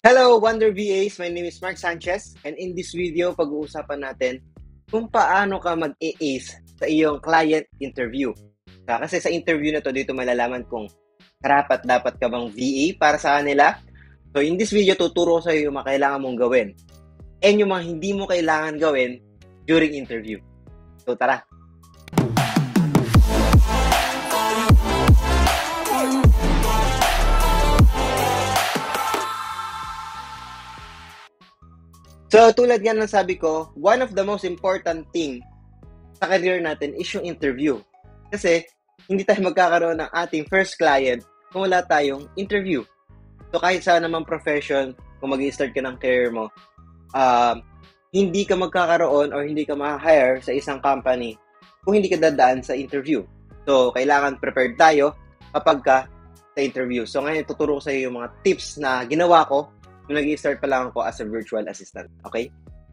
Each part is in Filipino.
Hello, Wonder VAs! My name is Mark Sanchez and in this video, pag-uusapan natin kung paano ka mag-ace sa iyong client interview. Kasi sa interview na to, dito malalaman kung karapat-dapat ka bang VA para sa kanila. So in this video, tuturo ko sa iyo yung mga kailangan mong gawin and yung mga hindi mo kailangan gawin during interview. So tara! So, tulad nga ng sabi ko, one of the most important thing sa career natin is yung interview. Kasi, hindi tayo magkakaroon ng ating first client kung wala tayong interview. So, kahit saan naman profession, kung mag-i-start ka ng career mo, hindi ka magkakaroon or hindi ka ma-hire sa isang company kung hindi ka dadaan sa interview. So, kailangan prepared tayo kapag ka sa interview. So, ngayon, tuturo ko sa iyo yung mga tips na ginawa ko nung nag-i-start pa lang ako as a virtual assistant. Okay?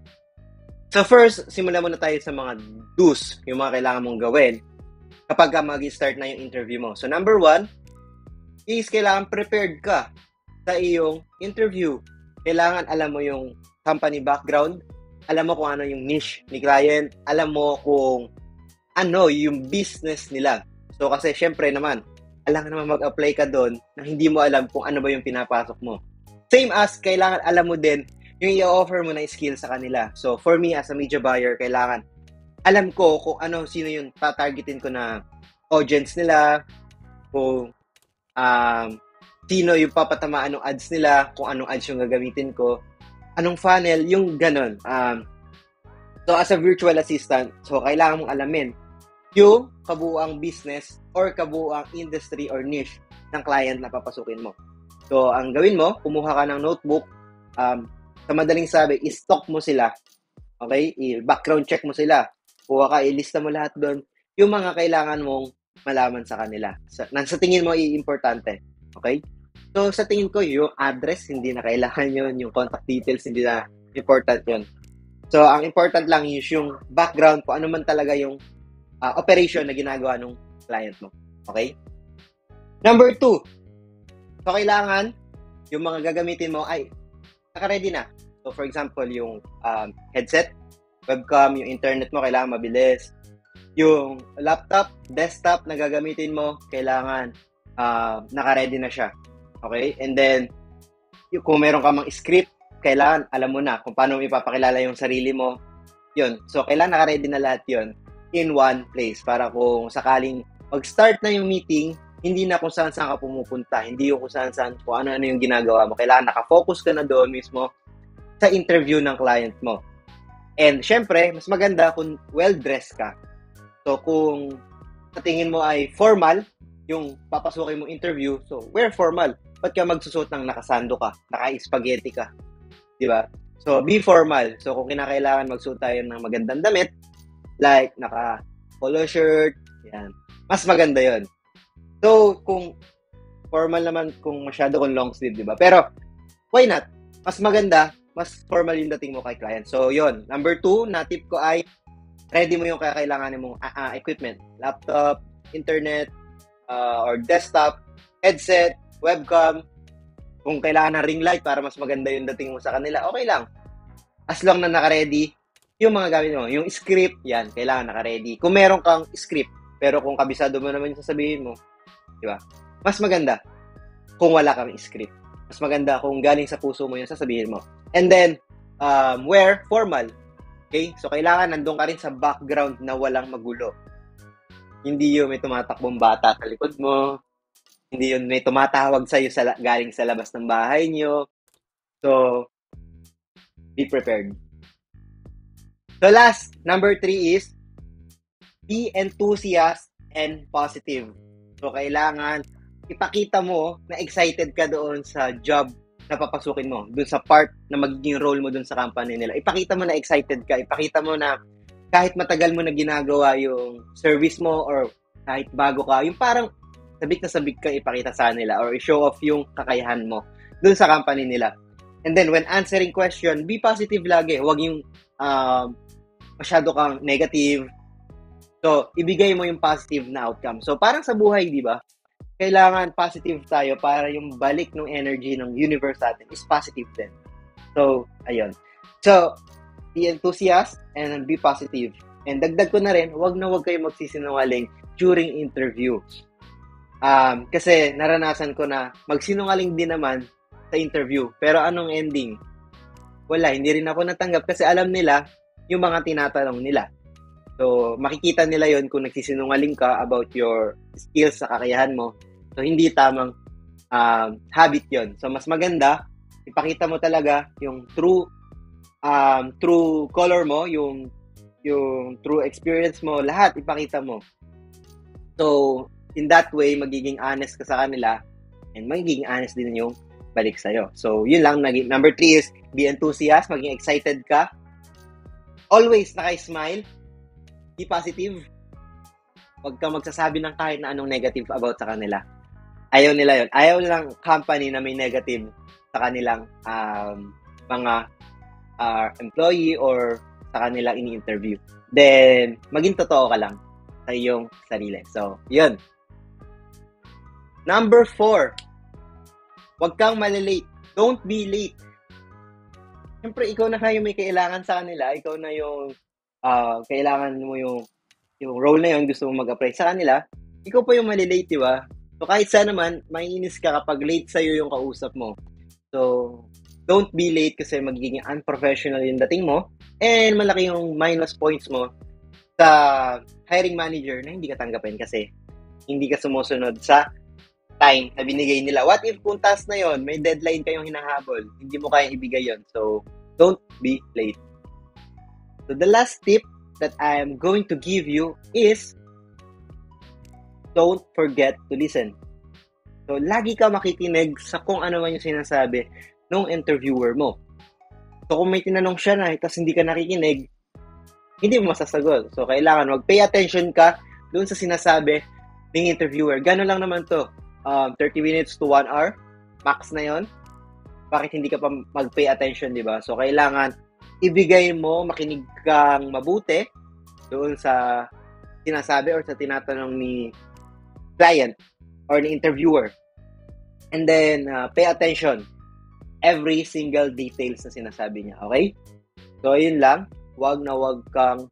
So first, simulan muna tayo sa mga do's, yung mga kailangan mong gawin kapag mag-i-start na yung interview mo. So number 1 is kailangan prepared ka sa iyong interview. Kailangan alam mo yung company background, alam mo kung ano yung niche ni client, alam mo kung ano yung business nila. So kasi syempre naman, alam naman mag-apply ka doon na hindi mo alam kung ano ba yung pinapasok mo. Same as, kailangan alam mo din yung i-offer mo na skill sa kanila. So, for me, as a media buyer, kailangan alam ko kung ano, sino yung tatargetin ko na audience nila, kung sino yung papatamaan ng ads nila, kung anong ads yung gagamitin ko, anong funnel, yung ganon. So, as a virtual assistant, so kailangan mong alamin yung kabuuang business or kabuuang industry or niche ng client na papasukin mo. So, ang gawin mo, kumuha ka ng notebook, sa madaling sabi, i-stock mo sila. Okay? I-background check mo sila. Kuha ka, ilista mo lahat doon yung mga kailangan mong malaman sa kanila. Sa tingin mo, importante. Okay? So, sa tingin ko, yung address, hindi na kailangan yun. Yung contact details, hindi na important yun. So, ang important lang is yung background, kung ano man talaga yung operation na ginagawa ng client mo. Okay? Number 2, so, kailangan yung mga gagamitin mo ay naka-ready na. So, for example, yung headset, webcam, yung internet mo, kailangan mabilis. Yung laptop, desktop na gagamitin mo, kailangan naka-ready na siya. Okay? And then, kung meron ka mang script, kailangan alam mo na kung paano ipapakilala yung sarili mo. Yun. So, kailangan naka-ready na lahat yun in one place para kung sakaling mag-start na yung meeting, hindi na kung saan ka pumupunta, hindi yung kung saan kung ano yung ginagawa mo. Kailangan nakafocus ka na doon mismo sa interview ng client mo. And syempre, mas maganda kung well-dressed ka. So kung sa tingin mo ay formal, yung papasukin mong interview, so wear formal. Ba't ka magsusuot ng nakasando ka, naka-spaghetti ka? Diba? So be formal. So kung kinakailangan magsuot tayo ng magandang damit, like naka-polo shirt, yan. Mas maganda yon. So, kung formal naman, kung masyado kung long sleeve, di ba? Pero, why not? Mas maganda, mas formal yung dating mo kay client. So, yon. Number 2, na tip ko ay, ready mo yung kakailanganin mong equipment. Laptop, internet, or desktop, headset, webcam. Kung kailangan ng ring light para mas maganda yung dating mo sa kanila, okay lang. As long na naka-ready, yung mga gamit mo. Yung script, yan, kailangan naka-ready. Kung meron kang script, pero kung kabisado mo naman yung sasabihin mo, diba? Mas maganda kung wala kang script. Mas maganda kung galing sa puso mo yung sasabihin mo. And then, wear formal. Okay? So, kailangan nandun ka rin sa background na walang magulo. Hindi yung may tumatakbong bata sa likod mo. Hindi yung may tumatawag sa'yo galing sa labas ng bahay nyo. So, be prepared. So, last, number 3 is be enthusiastic and positive. So, kailangan ipakita mo na excited ka doon sa job na papasukin mo, doon sa part na magiging role mo doon sa company nila. Ipakita mo na excited ka, ipakita mo na kahit matagal mo na ginagawa yung service mo or kahit bago ka, yung parang sabik na sabik ka ipakita sa nila or i-show off yung kakayahan mo doon sa company nila. And then, when answering question, be positive lagi. Huwag yung masyado kang negative. So, ibigay mo yung positive na outcome. So, parang sa buhay, di ba? kailangan positive tayo para yung balik ng energy ng universe natin is positive din. So, ayun. So, be enthusiast and be positive. And dagdag ko na rin, wag kayo magsisinungaling during interview. Kasi naranasan ko na magsinungaling din naman sa interview. Pero anong ending? Wala, hindi rin ako natanggap kasi alam nila yung mga tinatanong nila. So, makikita nila yon kung nagsisinungaling ka about your skills sa kakayahan mo. So, hindi tamang habit yon. So, mas maganda, ipakita mo talaga yung true color mo, yung true experience mo, lahat ipakita mo. So, in that way, magiging honest ka sa kanila and magiging honest din yung balik sa'yo. So, yun lang. Number 3 is be enthusiastic, maging excited ka. Always naka-smile. Be positive. Huwag kang magsasabi ng kahit na anong negative about sa kanila. Ayaw nila yun. Ayaw lang company na may negative sa kanilang mga employee or sa kanilang ini-interview. Then, maging totoo ka lang sa iyong sarili. So, yun. Number 4, huwag kang malilate. Don't be late. Siyempre, ikaw na kayo may kailangan sa kanila. Ikaw na yung kailangan mo yung role na yun, gusto mo mag-apply sa kanila. Ikaw pa yung malilate, di ba? So, kahit saan naman, maiinis ka kapag late sa'yo yung kausap mo. So, don't be late kasi magiging unprofessional yung dating mo and malaki yung minus points mo sa hiring manager na hindi ka tanggapin kasi hindi ka sumusunod sa time na binigay nila. What if kung task na yon, may deadline kayong hinahabol, hindi mo kayang ibigay yon. So, don't be late. So, the last tip that I am going to give you is don't forget to listen. So, lagi ka makikinig sa kung ano man yung sinasabi ng interviewer mo. So, kung may tinanong siya na tapos hindi ka nakikinig, hindi mo masasagot. So, kailangan mag-pay attention ka doon sa sinasabi ng interviewer. Gano'n lang naman to. 30 minutes to 1 hour. Max na yon. Bakit hindi ka pa mag-pay attention, di ba? So, kailangan ibigay mo, makinig kang mabuti doon sa sinasabi or sa tinatanong ni client or ni interviewer. And then, pay attention every single details na sinasabi niya. Okay? So, yun lang. Wag kang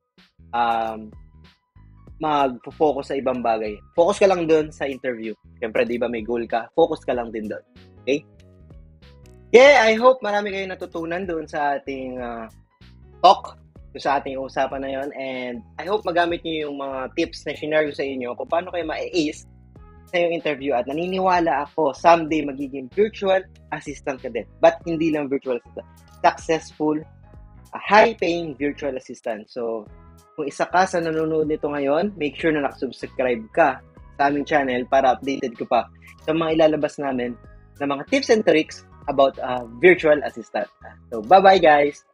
mag-focus sa ibang bagay. Focus ka lang doon sa interview. Siyempre, di ba may goal ka? Focus ka lang din doon. Okay? Yeah, I hope marami kayong natutunan doon sa ating talk, sa ating usapan na yon. And I hope magamit niyo yung mga tips na share ko sa inyo kung paano kayo ma-ace sa yung interview. At naniniwala ako, someday magiging virtual assistant ka din. But hindi lang virtual assistant. Successful, high-paying virtual assistant. So, kung isa ka sa nanonood nito ngayon, make sure na nakasubscribe ka sa aming channel para updated ko pa sa mga ilalabas namin na mga tips and tricks about virtual assistant. So, bye-bye guys!